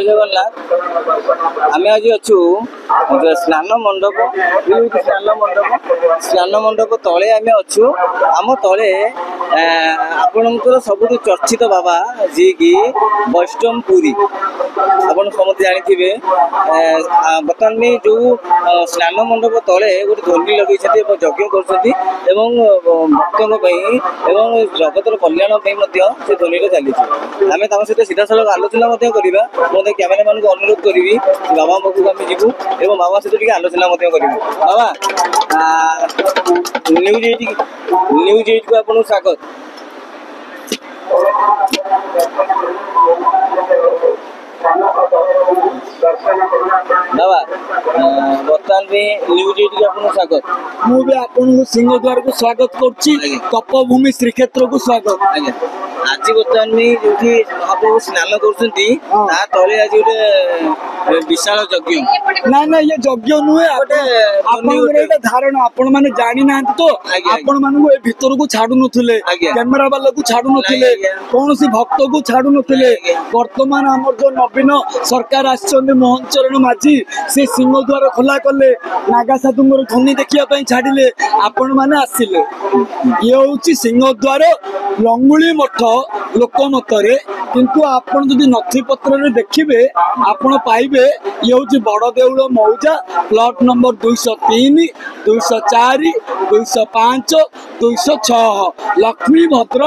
जगन्नाथ आम आज अच्छु स्नान मंडप स्नान मंडप तले आम अच्छु आम तले आपणकर सबुठ चर्चित बाबा जी की वैष्णव पुरी आपन समस्त जानी बर्तमान में जो स्नान मंडप तले गोटे ध्वनि लगे यज्ञ कर भक्तों जगतर कल्याण से ध्वनि चली आम सहित सीधा साल आलोचना करवा मैं कैमेरा मान को अनुरोध करी बाबा पाखक आम जीवु और बाबा सहित आलोचना करूँ बाबा न्यूज 8 को आपको स्वागत बाबा बर्तमान में न्यूज 8 को आपको स्वागत मुझे आपको सिंहद्वार को स्वागत करुच्ची तपोभूमि श्रीक्षेत्र को स्वागत आज बर्तमान में जो महाप्रभु स्नान कर तले आज गोटे विशाल यज्ञ ना ना ये यज्ञ नुहे धारणा आपण मैंने जानी ना तो आपण मान भीतर को छाड़ू नुले कैमेरा वाला को छाड़ू नुले कौन सी भक्त को छाड़ू नुले वर्तमान आम जो नवीन सरकार आसछन्ते मोहन चरण माझी से सिंहद्वार खोला कले नागा साधु ध्वनि देखा छाड़िले आपण मैंने आसिले ये हूँ सिंहद्वार लंगुली मठ लोकमत किंतु आपण जदि नथी पत्र देखिए आपण पाइबे ये हूँ बड़ देउल मौजा प्लॉट नंबर 203 204 205 206 लक्ष्मी भद्र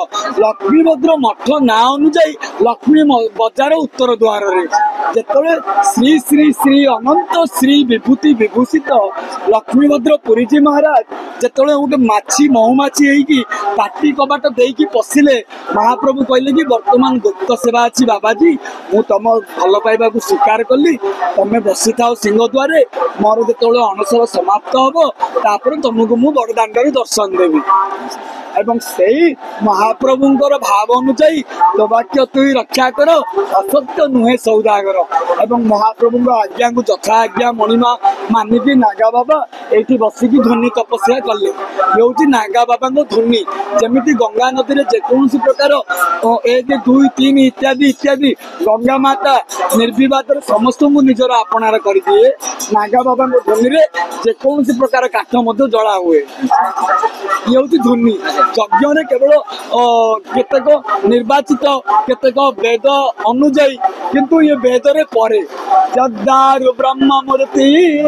मठ ना अनुजाई लक्ष्मी बजार उत्तर द्वार जिते श्री श्री श्री अनंत श्री विभूति विभूषित लक्ष्मी भद्र पुरीजी महाराज जिते गोटे माछी महुमाछी होगी पाटी कबाट देकी पशिले महाप्रभु कहले कि वर्तमान गुप्त सेवा अच्छी बाबाजी मु तुम भल पाइबा स्वीकार कली तमें बसी था सिंहद्वार मोर जो अणसर समाप्त हम तापर तुमको मु बड़दाण्ड दर्शन देवी एवं से महाप्रभुंर भाव अनुजाई तो वाक्य तु रक्षा कर असत्य नुहे सौदागर एवं महाप्रभु आज्ञा को यथा आज्ञा मणिमा मानिकी नागा बाबा ये बसिकी ध्वनि तपस्या कले ये हूँ नागा बाबा ध्वनि जमी गंगा नदी में जेकोसी प्रकार 1 2 3 इत्यादि इत्यादि गंगा माता निर्विवाद समस्त निजर आपणार कर दिए नागा बाबा ध्वनि में जेकोसी प्रकार काठ जला हुए ये हूँ ध्वनि यज्ञ केवल केतेक निर्वाचित केतेक वेद अनुजाई किंतु ये वेद रे परे जगदारु ब्रह्म मूर्ति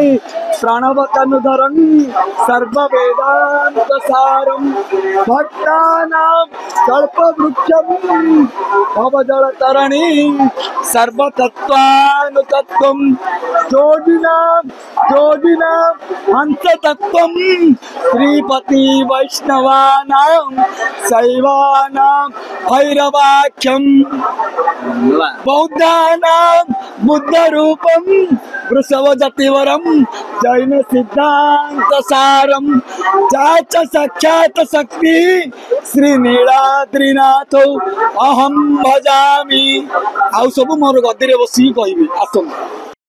प्रणवतनुधरं सर्व वेदांत सारं भक्तानां कल्पवृक्षं भवजल तरणी सर्वतत्त्वानुतत्त्वं जोगिनां हंसतत्त्वं श्रीपति वैष्णवानां शैवानां भैरवाख्यं बौद्धानां बुद्धरूपं वृषभजतिवरं जैन सिद्धांत सारम चाच साक्षात शक्ति श्री नीलाद्रीनाथ अहम भजामी आउ सब मोर गद्दी बसिक कहबी आसम।